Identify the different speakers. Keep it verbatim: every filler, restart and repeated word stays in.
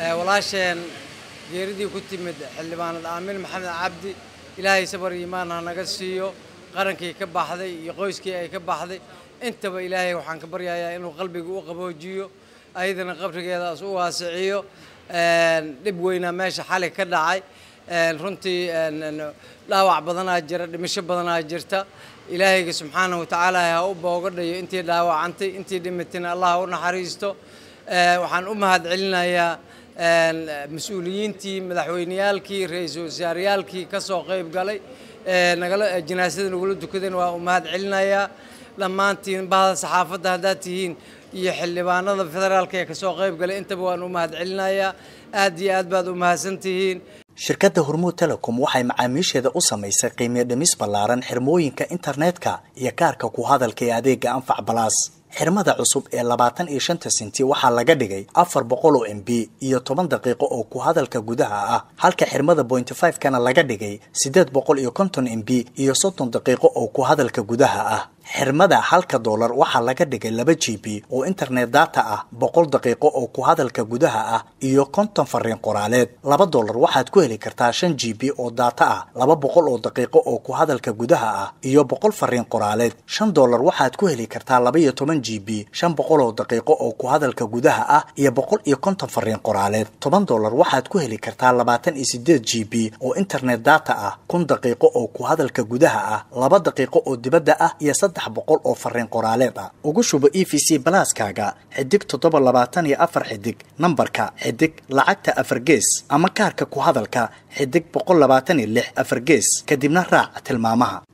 Speaker 1: walaasheen geeridii ku timid xildhibaanad Aamin Maxamed Cabdi ilaahay sabar iimaan ha naga siiyo qarankii ka baxday iyo qoyskii ay ka baxday intaba ilaahay waxaan ka baryayaa inuu qalbiga u qaboojiyo ayadana qabrigeedaas u waasiciyo dib weyna meesha xalay ka dhacay runtii dhaawac badan aa jira dhimasho badan aa jirta ilaahayga subxaanahu wa tacaala ha u boogadhayo intii dhaawacantay intii dhimatayna Allah u naxariisto waxaan u mahad celinayaa mas'uuliyiintii madaxweyniyaalkii ra'iisul wasaarayaalkii ka soo qayb galay nagala jinaasada nagula dukadeen waa u mahad celinayaa dhammaantiin bahda saxaafadda haddaad tihiin iyo xildhibaanada federaalka ee ka soo qayb galay intaba waan u mahad celinayaa aad iyo aad baad u mahadsantihiin
Speaker 2: shirkadda Hormuud Telecom waxay macaamiisheeda u samaysay qiimo dhimis ballaaran xirmooyinka internetka iyo kaarka ku hadalka ee adeega Anfac Plus xirmada cusub ee labaatan iyo shan senti waxaa laga dhigay afar boqol oo M B iyo toban daqiiqo oo ku hadalka gudaha ah halka xirmada point five kana laga dhigay siddeed boqol iyo konton M B iyo soddon daqiiqo oo ku hadalka gudaha ah xirmada halka dollar waxaa laga dhigay laba G B oo internet data ah boqol daqiiqo oo ku hadalka gudaha ah iyo konton fariin qoraaleed laba dollar waxaad ku heli kartaa shan G B oo data ah laba boqol oo daqiiqo oo ku hadalka gudaha ah iyo boqol fariin qoraaleed shan dollar waxaad ku heli kartaa laba iyo toban G B shan boqol oo daqiiqo oo ku hadalka gudaha ah iyo boqol iyo konton fariin qoraaleed toban dollar waxaad ku heli kartaa labaatan iyo siddeed G B oo internet data ah kun daqiiqo oo ku hadalka gudaha ah laba daqiiqo oo dibadda ah iyo saddex boqol oo fariin qoraaleed ah ugu shubo E V C Plus-kaaga xidig toddoba labaatan iyo afar xidig nambarka xidig lacagta afar gees ama kaarka ku hadalka xidig boqol labaatan iyo lix afar gees kadibna raac tilmaamaha.